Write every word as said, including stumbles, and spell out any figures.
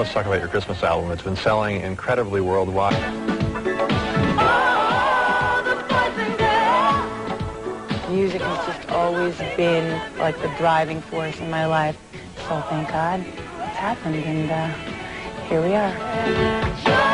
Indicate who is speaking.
Speaker 1: let's talk about your Christmas album. It's been selling incredibly worldwide.
Speaker 2: Music has just always been like the driving force in my life. So thank God it's happened, and uh, here we are.